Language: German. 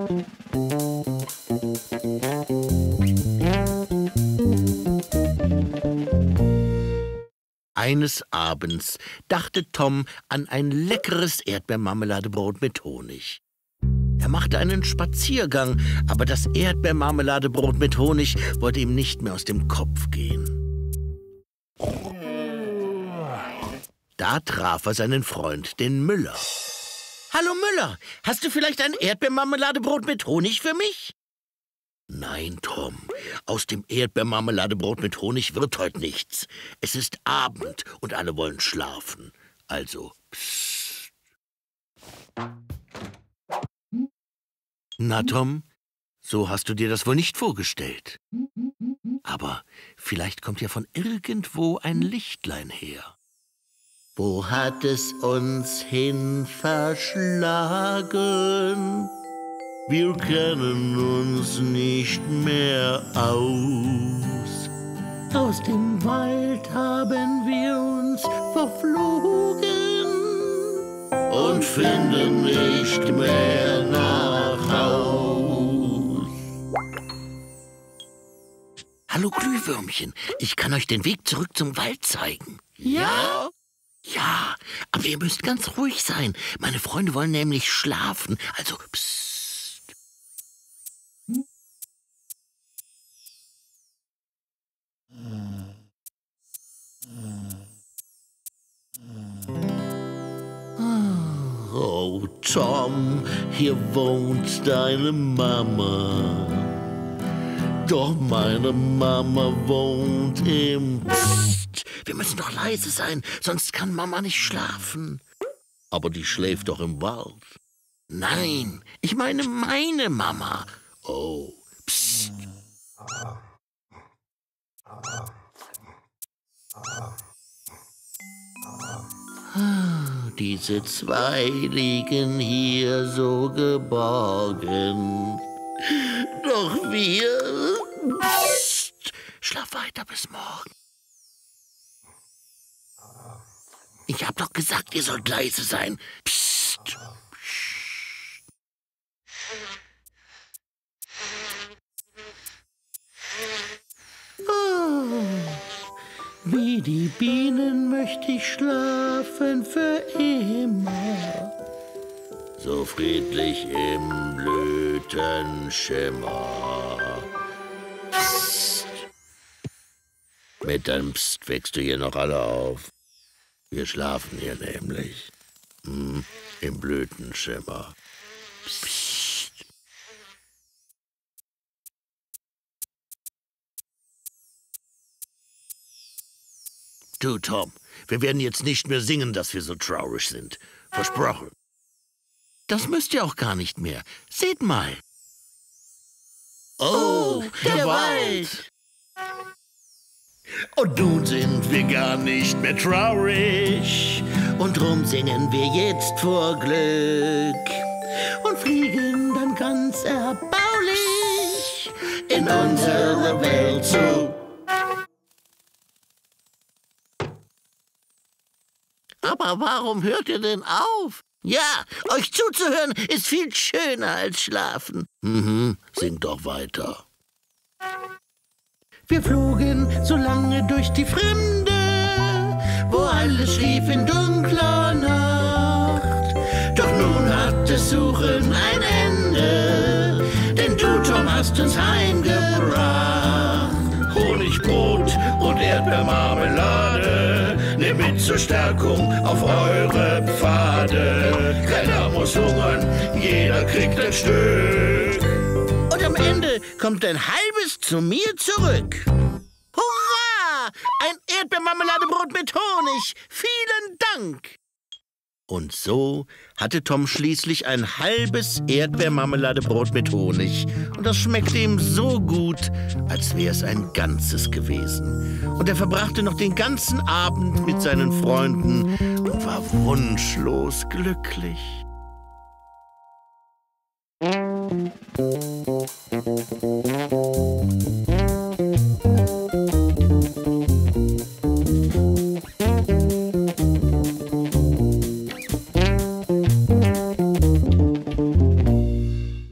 Eines Abends dachte Tom an ein leckeres Erdbeermarmeladebrot mit Honig. Er machte einen Spaziergang, aber das Erdbeermarmeladebrot mit Honig wollte ihm nicht mehr aus dem Kopf gehen. Da traf er seinen Freund, den Müller. »Hallo Müller, hast du vielleicht ein Erdbeermarmeladebrot mit Honig für mich?« »Nein, Tom, aus dem Erdbeermarmeladebrot mit Honig wird heute nichts. Es ist Abend und alle wollen schlafen. Also, psst.« »Na, Tom, so hast du dir das wohl nicht vorgestellt. Aber vielleicht kommt ja von irgendwo ein Lichtlein her.« »Wo hat es uns hin verschlagen? Wir kennen uns nicht mehr aus. Aus dem Wald haben wir uns verflogen und finden nicht mehr nach Haus.« »Hallo Glühwürmchen, ich kann euch den Weg zurück zum Wald zeigen.« »Ja?« »Ja, aber ihr müsst ganz ruhig sein. Meine Freunde wollen nämlich schlafen. Also, psst.« »Oh, Tom, hier wohnt deine Mama. Doch meine Mama wohnt im Psst. Wir müssen doch leise sein, sonst kann Mama nicht schlafen.« »Aber die schläft doch im Wald.« »Nein, ich meine Mama.« »Oh, psst.« »Diese zwei liegen hier so geborgen. Doch wir... Psst, schlaf weiter bis morgen. Ich hab doch gesagt, ihr sollt leise sein. Psst. Oh, wie die Bienen möchte ich schlafen für immer. So friedlich im Blütenschimmer. Psst. Mit deinem Psst wächst du hier noch alle auf. Wir schlafen hier nämlich. Im Blütenschimmer. Psst. Du, Tom, wir werden jetzt nicht mehr singen, dass wir so traurig sind. Versprochen. Das müsst ihr auch gar nicht mehr. Seht mal. Oh, der Wald. Und nun sind wir gar nicht mehr traurig. Und drum singen wir jetzt vor Glück. Und fliegen dann ganz erbaulich in unsere Welt zu. Aber warum hört ihr denn auf? Ja, euch zuzuhören ist viel schöner als schlafen. Singt doch weiter. Wir flogen so lange durch die Fremde, wo alles schlief in dunkler Nacht. Doch nun hat das Suchen ein Ende, denn du, Tom, hast uns heimgebracht. Honigbrot und Erdbeermarmelade, nehmt mit zur Stärkung auf eure Pfade. Keiner muss hungern, jeder kriegt ein Stück. Und am Ende kommt ein halbes zu mir zurück. Hurra! Ein Erdbeermarmeladebrot mit Honig. Vielen Dank. Und so hatte Tom schließlich ein halbes Erdbeermarmeladebrot mit Honig. Und das schmeckte ihm so gut, als wäre es ein ganzes gewesen. Und er verbrachte noch den ganzen Abend mit seinen Freunden und war wunschlos glücklich.